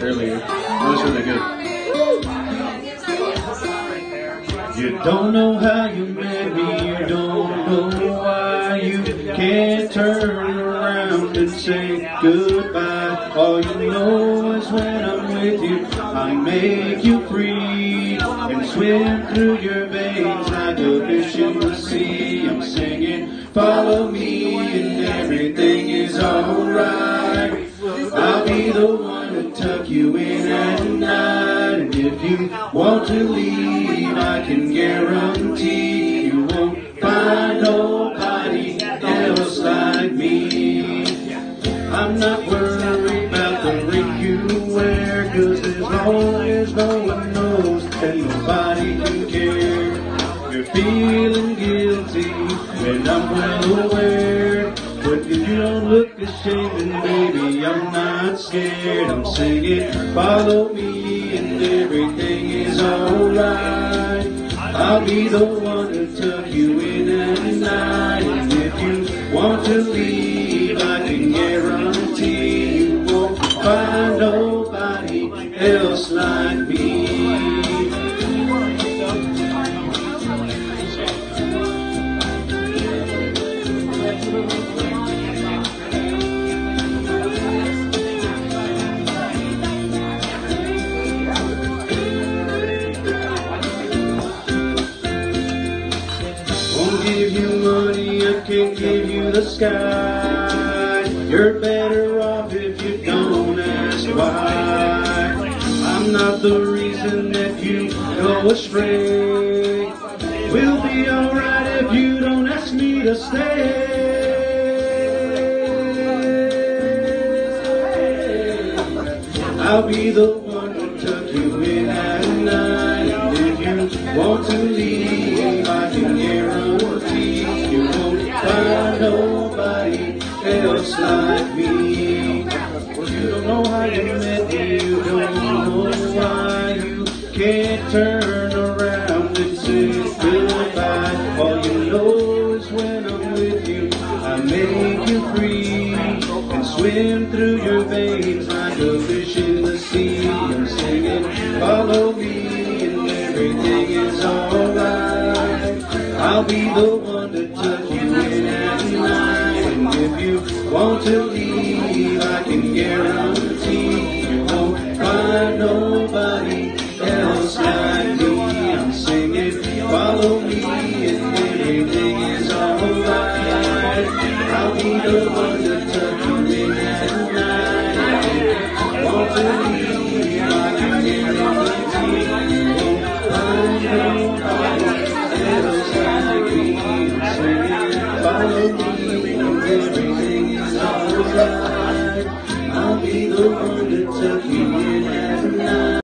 earlier. That was really good. You don't know how you met me, you don't know why you can't turn around and say goodbye. All you know is when I'm with you, I make you free and swim through your veins like a fish in the sea. I'm singing, follow me and everything is alright. I'll be the one to tuck you in at night. And if you want to leave, I can guarantee you won't find nobody else like me. I'm not worried about the ring you wear, 'cause as long as no one knows, then nobody can care. You're feeling guilty, and I'm well aware, but if you don't look ashamed, then baby, I'm not scared. I'm singing, follow me and everything is alright. I'll be the one to tuck you in at night. And if you want to leave, I can guarantee you won't find nobody else like me. Give you money, I can't give you the sky. You're better off if you don't ask why. I'm not the reason that you go astray. We'll be alright if you don't ask me to stay. I'll be the one to tuck you in at night. And if you want to leave, I can guarantee you won't find nobody else like me. You don't know how you met me, you don't know why you can't turn around and say goodbye. All you know is when I'm with you, I make you free and swim through your veins like a fish in the sea. I'm singing, follow me and everything is alright. I'll be the one to tuck you in at night. And if you want to leave, I can guarantee you won't find nobody else like me. I'm singing, follow me and everything is alright. I'll be the one to tuck you in at night. And if you want to leave, I can guarantee you won't find nobody else like me. I'm singing, follow me and everything is alright. I'll be the one